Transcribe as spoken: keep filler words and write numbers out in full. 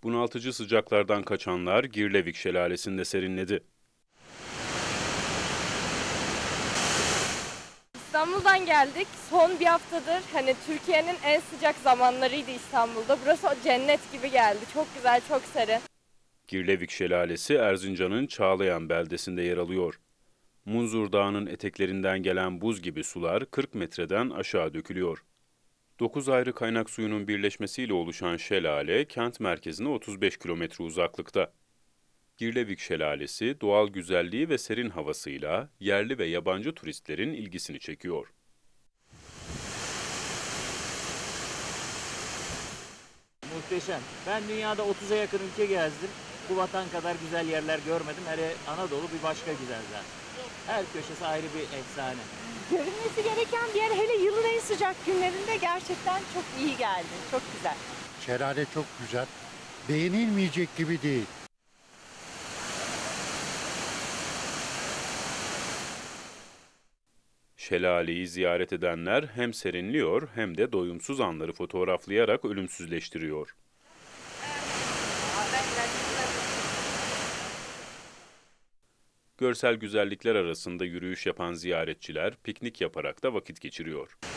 Bunaltıcı sıcaklardan kaçanlar Girlevik Şelalesi'nde serinledi. İstanbul'dan geldik. Son bir haftadır hani Türkiye'nin en sıcak zamanlarıydı İstanbul'da. Burası cennet gibi geldi. Çok güzel, çok serin. Girlevik Şelalesi Erzincan'ın Çağlayan beldesinde yer alıyor. Munzur Dağı'nın eteklerinden gelen buz gibi sular kırk metreden aşağı dökülüyor. Dokuz ayrı kaynak suyunun birleşmesiyle oluşan şelale, kent merkezine otuz beş kilometre uzaklıkta. Girlevik Şelalesi, doğal güzelliği ve serin havasıyla yerli ve yabancı turistlerin ilgisini çekiyor. Muhteşem. Ben dünyada otuza yakın ülke gezdim. Bu vatan kadar güzel yerler görmedim. Hele Anadolu bir başka güzel zaten. Her köşesi ayrı bir efsane. Görülmesi gereken bir yer, hele yılın en sıcak günlerinde gerçekten çok iyi geldi. Çok güzel. Şelale çok güzel. Beğenilmeyecek gibi değil. Şelaleyi ziyaret edenler hem serinliyor hem de doyumsuz anları fotoğraflayarak ölümsüzleştiriyor. Görsel güzellikler arasında yürüyüş yapan ziyaretçiler piknik yaparak da vakit geçiriyor.